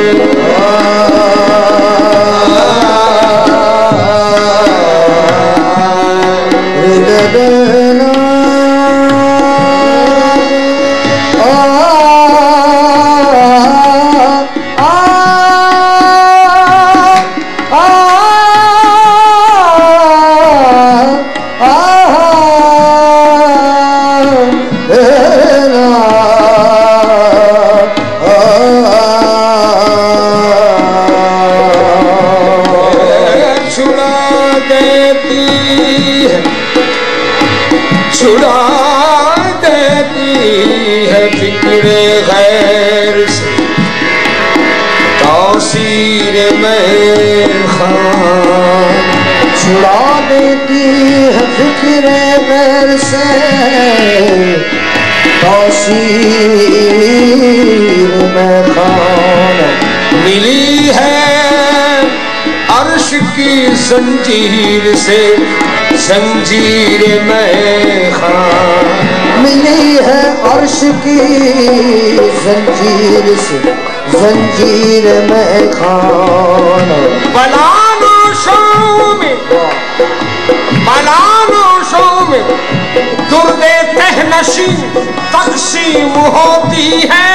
मिली है अर्श की जंजीर से जंजीर मेहखान, मिली है अर्श की जंजीर से जंजीर मेहखान। बलानोशों में दुर्दे तहनशी तकसीम होती है।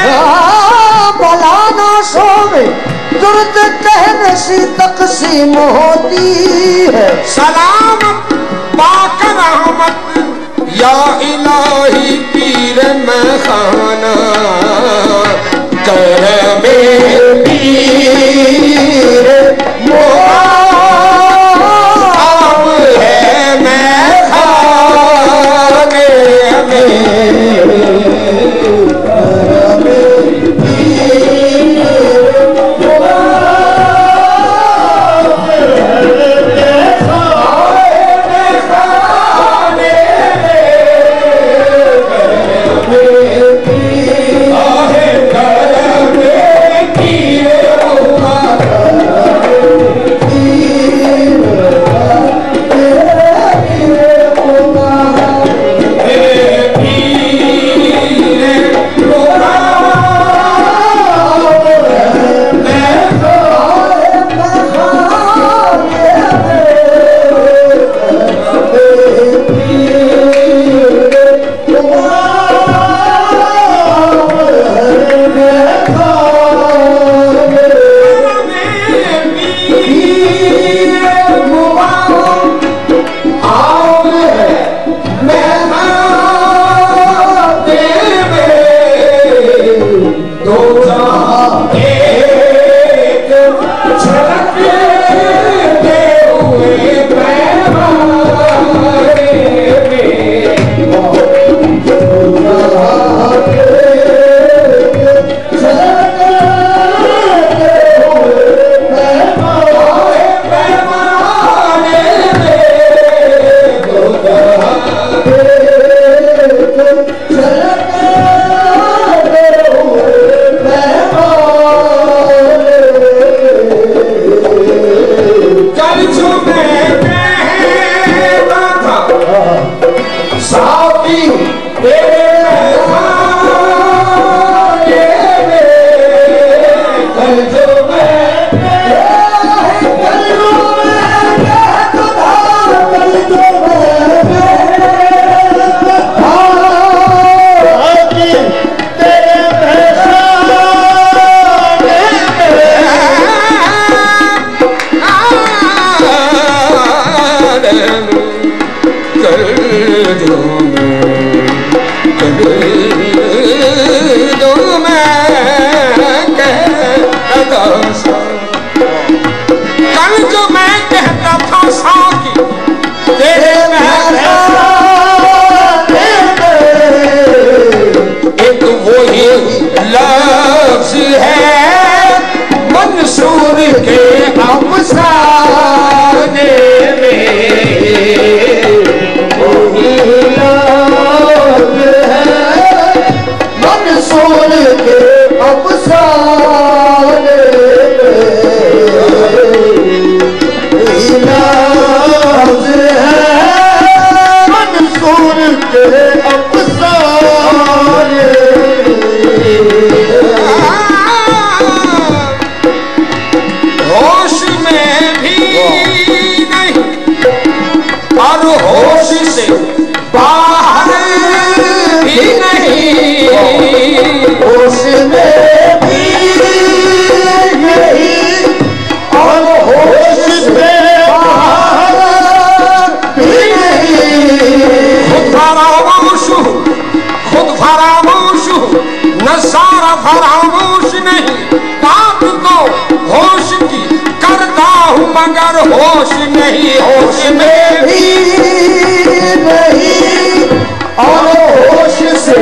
बलानोशों में दुर्द तहनशी तकसीम होती है। सलामत पाक रहमत या इलाही पीर मेखाना, करमे पीर मुगाम है मेखाने में। मगर होश नहीं, होश में भी नहीं और होश से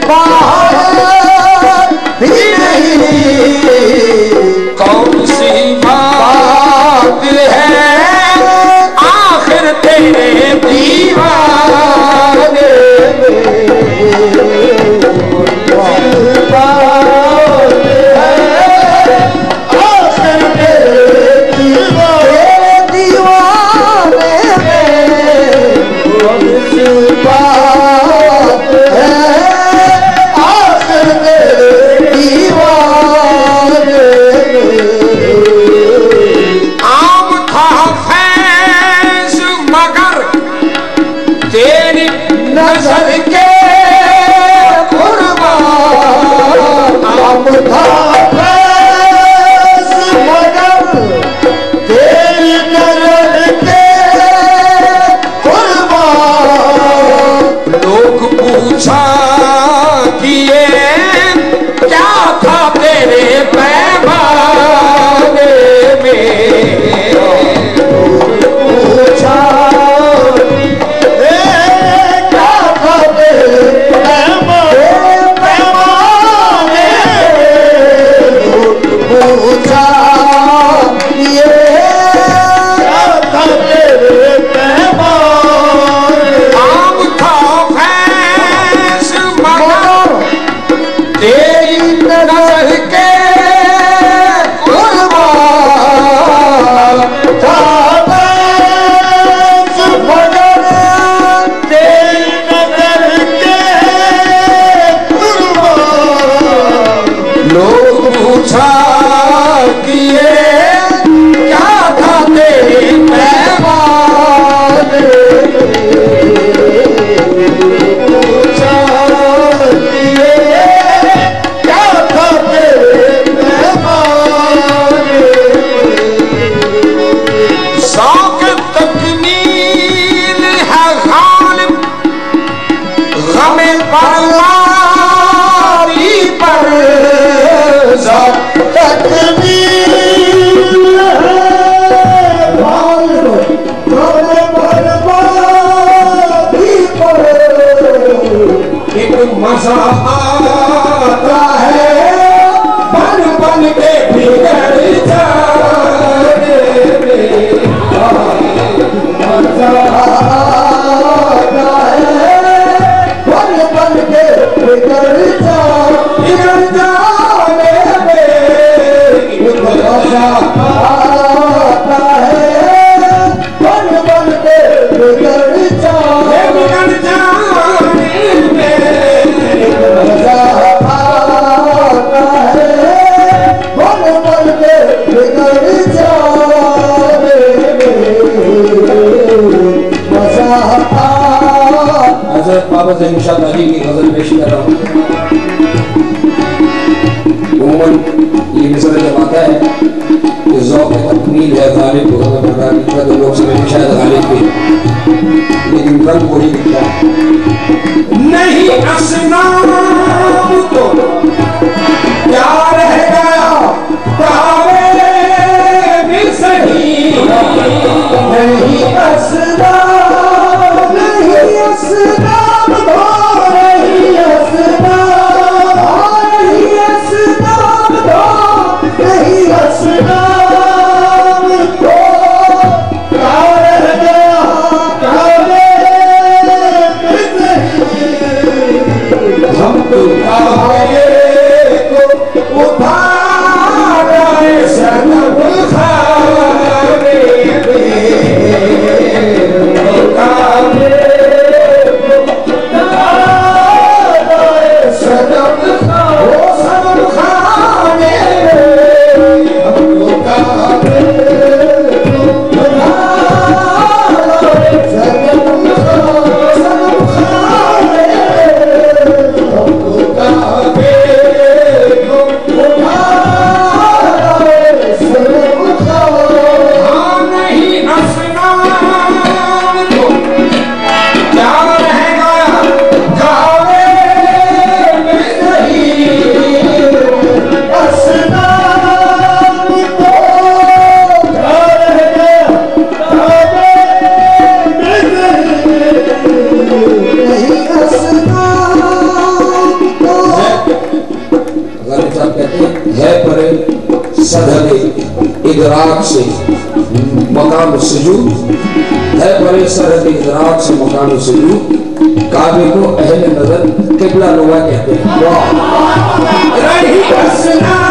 बाहर भी नहीं। कौन सी बात है आखिर तेरे दीवाने मजा आता है बन बन के बिगड़ जाने में, मजा आता है बन बन के बिगड़ जाने में, मजा आता है बन बन के बिगड़ जाने में। हज़रत बाबा ज़ैनुशाह अली की गज़ल पेश कर रहा हूँ। उम्मन ये मिसर जब आता है कि ज़ौक़ तकमील है ग़ालिब को ख़त्म करने का, तो लोग समझते शायद ग़ालिब भी, लेकिन रंग वही दिखता है। नहीं असनाम तो क्या रह गया दावे भी सही, नहीं असनाम, नहीं असनाम तो, नहीं असनाम, नहीं असनाम तो, नहीं असनाम तो क्या रह गया दावे भी सही। हम तो सरहद इदराक से मकाम सुजूद है, बड़े सरहद इदराक से मकाम सुजूद। काबे को अहले नजर किबला नुमा कहते हैं।